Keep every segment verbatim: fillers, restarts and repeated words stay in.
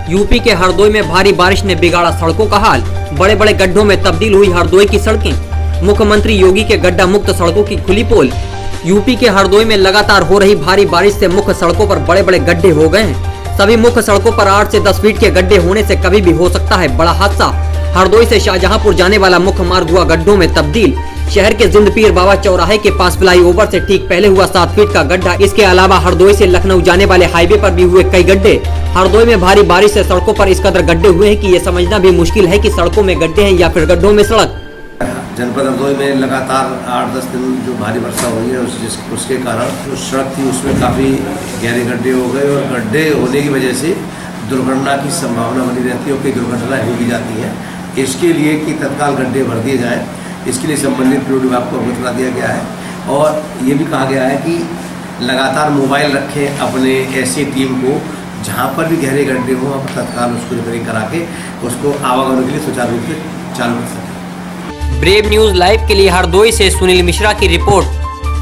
UP के हरदोई में भारी बारिश ने बिगाड़ा सड़कों का हाल। बड़े बड़े गड्ढों में तब्दील हुई हरदोई की सड़कें। मुख्यमंत्री योगी के गड्ढा मुक्त सड़कों की खुली पोल। यूपी के हरदोई में लगातार हो रही भारी बारिश से मुख्य सड़कों पर बड़े बड़े गड्ढे हो गए हैं। सभी मुख्य सड़कों पर आठ से दस फीट के गड्ढे होने से कभी भी हो सकता है बड़ा हादसा। हरदोई से शाहजहांपुर जाने वाला मुख्य मार्ग हुआ गड्ढों में तब्दील। शहर के जिंद पीर बाबा चौराहे के पास फ्लाईओवर से ठीक पहले हुआ सात फीट का गड्ढा। इसके अलावा हरदोई से लखनऊ जाने वाले हाईवे पर भी हुए कई गड्ढे। हरदोई में भारी बारिश से सड़कों पर इस कदर गड्ढे हुए हैं कि ये समझना भी मुश्किल है कि सड़कों में गड्ढे हैं या फिर गड्ढों में सड़क। जनपद हरदोई में लगातार आठ दस दिन जो भारी वर्षा हुई है उस, उसके कारण जो सड़क थी उसमें काफ़ी गहरे गड्ढे हो गए और गड्ढे होने की वजह से दुर्घटना की संभावना बनी रहती है और कई दुर्घटनाएं हो भी जाती हैं। इसके लिए कि तत्काल गड्ढे भर दिए जाएँ, इसके लिए संबंधित रोड विभाग को अवगत करा दिया गया है और ये भी कहा गया है कि लगातार मोबाइल रखें अपने ऐसी टीम को जहाँ पर भी गहरे गड्ढे हों आप तत्काल उसको रिपेयरिंग करा के उसको आवागमन के लिए सुचारू रूप से चालू कर सकें। ब्रेव न्यूज लाइव के लिए हरदोई से सुनील मिश्रा की रिपोर्ट।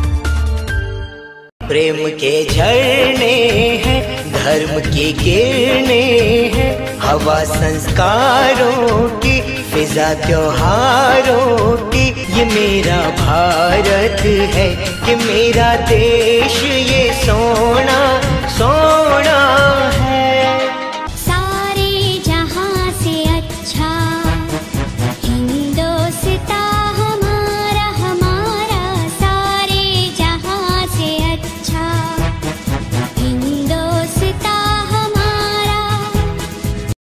प्रेम के झरने हैं, धर्म की किरणें हैं, हवा संस्कारों की, फिजा त्योहारों की। ये मेरा भारत है, ये मेरा देश, ये सोना सोना